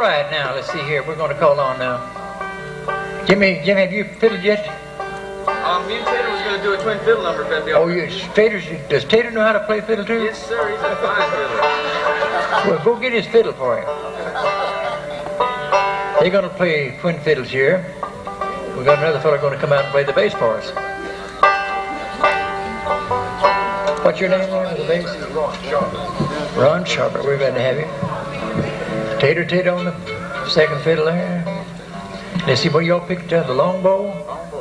right, now, let's see here. We're going to call on now. Jimmy, have you fiddled yet? Me and Tater was going to do a twin fiddle number for the does Tater know how to play fiddle too? Yes, sir. He's a fine fiddler. Well, go get his fiddle for him. They're going to play twin fiddles here. We've got another fellow going to come out and play the bass for us. What's your name, Ron, the bass? Ron Sharper. We're glad to have you. Tater on the second fiddle there. Let's see what y'all picked up. The long bow?